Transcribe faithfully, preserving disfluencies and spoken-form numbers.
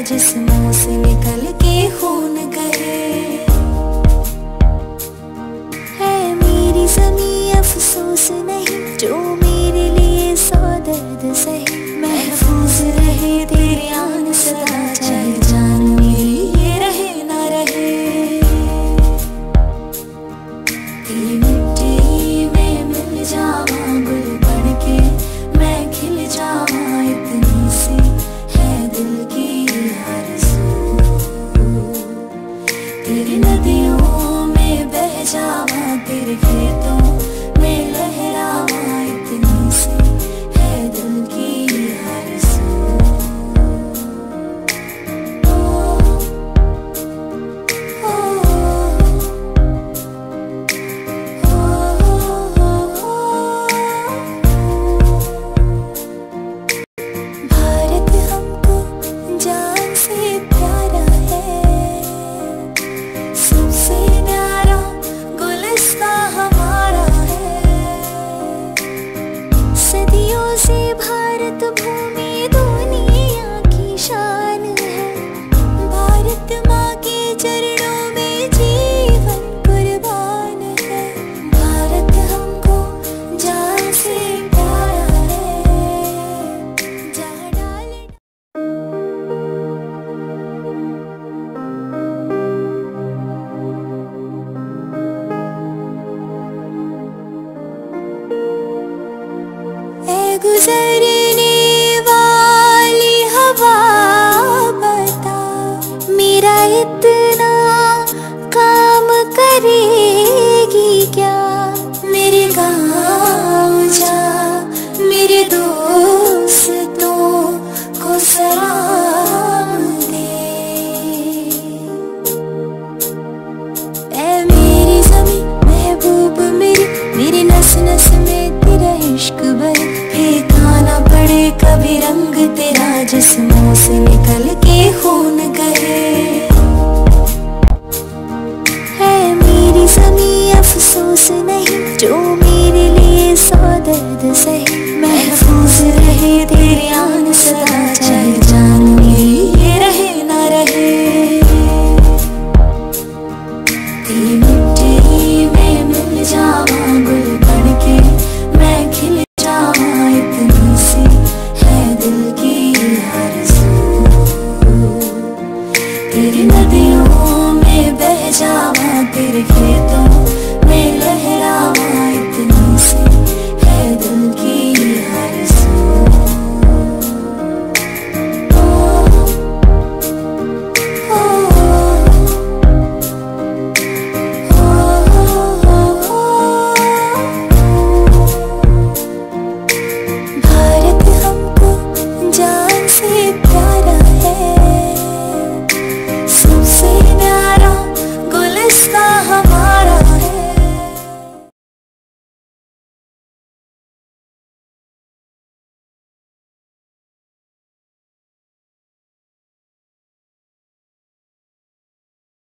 जिस्मों से निकल के खून कहे। है मेरी ज़मीं अफसोस नहीं जो मेरे लिए सौ दर्द सहे। महफूज रहे तेरी आन सदा, चाहे जान मेरी ये रहे ना रहे। तेरी मिट्टी में मिल जावां गुल बन के, मैं खिल जावां इतनी सी है दिल की आरज़ू। तेरी नदियों में बह जावां, तेरे खेतों में लहरावां इतनी सी है दिल की आरज़ू। भारत हमको जान से प्यारा है, सबसे न्यारा गुलिस्तां हमारा है। सदियों से भारत भूमि दुनिया की शान है। भारत माँ के चरणों में जीवन कुर्बान है। भारत हमको जान से प्यारा है, जहाँ डाले ऐ गुजरने वाली हवा बता, मेरा इतना काम करेगी क्या। मेरे गाँव जा, मेरे दोस्तों को सलाम दे। ऐ मेरी ज़मीं महबूब मेरी, मेरी नस नस में तेरा इश्क बहे। फेंकाना पड़े कभी रंग तेरा, जिस्मों से निकल के खून कहे। है मेरी ज़मीं अफसोस नहीं जो मेरे लिए सौ दर्द सहे। महफूज रहे तेरी आन सदा, चाहे जान मेरी ये रहे ना रहे। तेरी मिट्टी में मिल जावां गुल बन के, मैं खिल जावां इतनी सी है दिल की आरज़ू। तेरी नदियों में बह जावां, तेरे खेतों